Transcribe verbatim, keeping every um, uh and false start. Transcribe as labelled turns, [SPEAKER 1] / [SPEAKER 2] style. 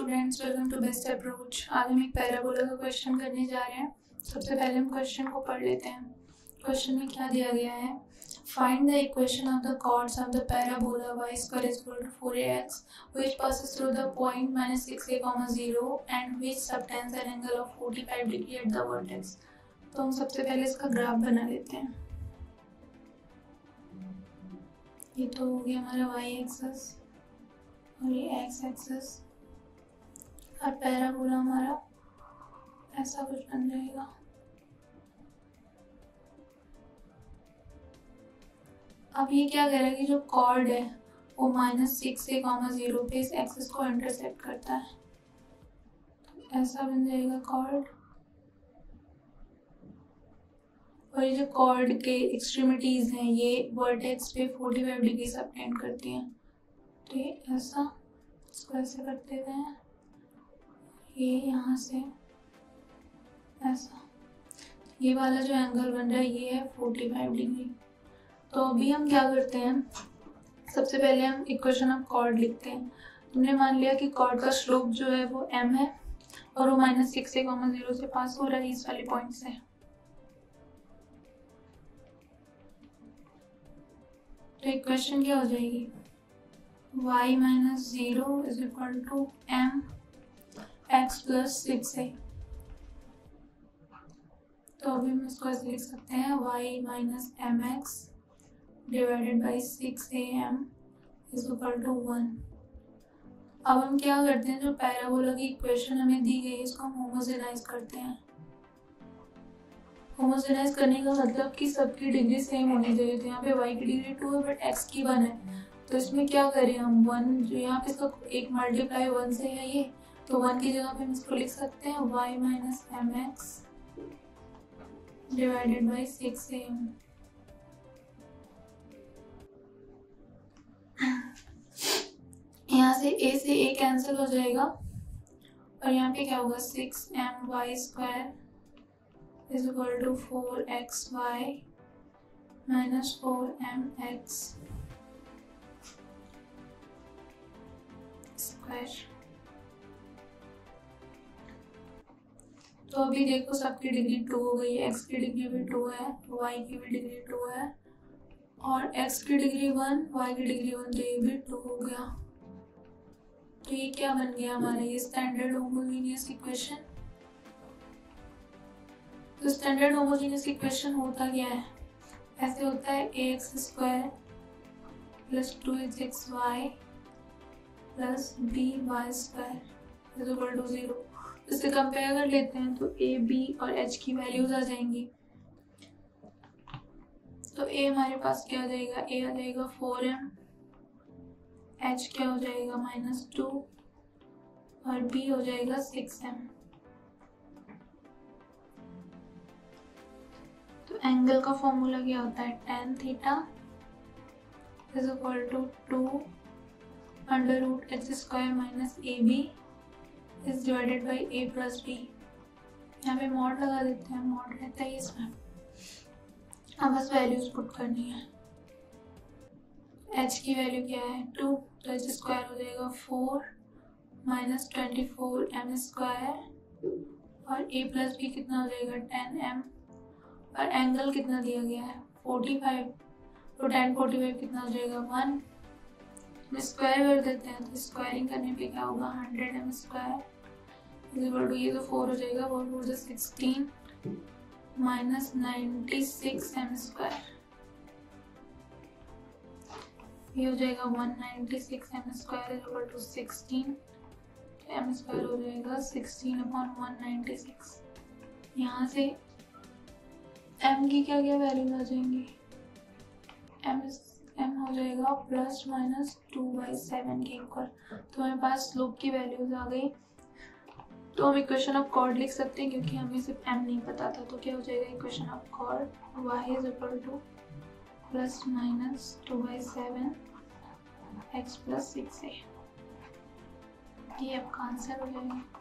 [SPEAKER 1] Students, welcome to best approach. आज हम एक पैराबोला का क्वेश्चन करने जा रहे हैं। सबसे पहले हम क्वेश्चन को पढ़ लेते हैं। क्वेश्चन में क्या दिया गया है? Find the equation of the chords of the parabola y square is equal to four a x which passes through the point minus six a, zero and which subtends an angle of forty five degree at the vertex। तो हम सबसे पहले इसका graph बना लेते हैं। ये तो हो गया हमारा y एक्सिस और ये x एक्सिस और पैराबोला हमारा ऐसा कुछ बन जाएगा। अब ये क्या कह रहा है कि जो कॉर्ड है वो minus six a comma zero पे इस एक्सिस को इंटरसेक्ट करता है, तो ऐसा बन जाएगा कॉर्ड। और ये जो कॉर्ड के एक्सट्रीमिटीज हैं ये वर्टेक्स पे फोर्टी फाइव डिग्री सबटेंड करती हैं, तो ये ऐसा इसको ऐसे कर देते हैं, ये यहाँ से ऐसा। ये वाला जो एंगल बन रहा है ये है फोर्टी फाइव डिग्री। तो अभी हम क्या करते हैं, सबसे पहले हम इक्वेशन ऑफ कॉर्ड लिखते हैं। तुमने मान लिया कि कॉर्ड का स्लोप जो है वो m है और वो minus six a comma zero से पास हो रहा है इस वाले पॉइंट से। तो इक्वेशन क्या हो जाएगी, y minus zero is equal to m x plus six a. तो अभी हम इसको ऐसे लिख सकते हैं y minus m x divided by six a m is equal to one. अब हम क्या करते हैं, जो पैराबोला की इक्वेशन हमें दी गई है इसको हम होमोजेनाइज करते हैं। होमोजेनाइज करने का मतलब कि सबकी डिग्री सेम होनी चाहिए। तो यहाँ पे y की डिग्री टू है बट x की वन है, तो इसमें क्या करें हम, वन जो यहाँ पे इसका एक मल्टीप्लाई वन से है ये, तो वन की जगह पे हम इसको लिख सकते हैं y minus m x divided by six a m. यहाँ से a से a कैंसिल हो जाएगा और यहाँ पे क्या होगा, six m y square is equal to four x y minus four m x square. तो अभी देखो सबकी डिग्री टू हो गई है, x की डिग्री भी टू है, y की भी डिग्री टू है और x की डिग्री वन, y की डिग्री वन, तो ये भी टू हो गया। तो ये क्या बन गया हमारा, ये स्टैंडर्ड होमोजेनियस इक्वेशन। तो स्टैंडर्ड होमोजेनियस इक्वेशन होता क्या है, ऐसे होता है a x square plus two h x y plus b y square is equal to zero. इससे कंपेयर कर लेते हैं तो ए बी और एच की वैल्यूज आ जाएंगी। तो ए हमारे पास क्या आ जाएगा, ए आ जाएगा फोर एम, एच क्या हो जाएगा माइनस टू और बी हो जाएगा सिक्स एम। तो एंगल का फॉर्मूला क्या होता है, tan theta is equal to two under root h square minus a b is divided by a plus b. यहाँ पे मॉड लगा देते हैं, मॉड रहता है इसमें। अब बस वैल्यूज पुट करनी है। h की वैल्यू क्या है, टू, तो एच स्क्वायर हो जाएगा four minus twenty four m square और a प्लस बी कितना हो जाएगा टेन एम और एंगल कितना दिया गया है फोर्टी फाइव, तो टेन फोर्टी फाइव कितना हो जाएगा वन। स्क्वायर कर देते हैं तो स्क्वायरिंग करने पे क्या होगा, hundred m square is equal to, ये तो फोर हो जाएगा, फोर फोर से sixteen minus ninety six m square, ये हो जाएगा one ninety six m square is equal to sixteen, m square हो जाएगा sixteen upon one ninety six. यहाँ से m की क्या क्या वैल्यूज आ जाएंगी, m m हो जाएगा plus minus two by seven के इक्वल। तो हमारे पास स्लोप की वैल्यूज आ गई। तो हम इक्वेशन ऑफ कॉर्ड लिख सकते हैं क्योंकि हमें सिर्फ m नहीं पता था। तो क्या हो जाएगा equation of chord, y is equal to plus minus two by seven x plus six a. ये आपका आंसर हो जाएगा।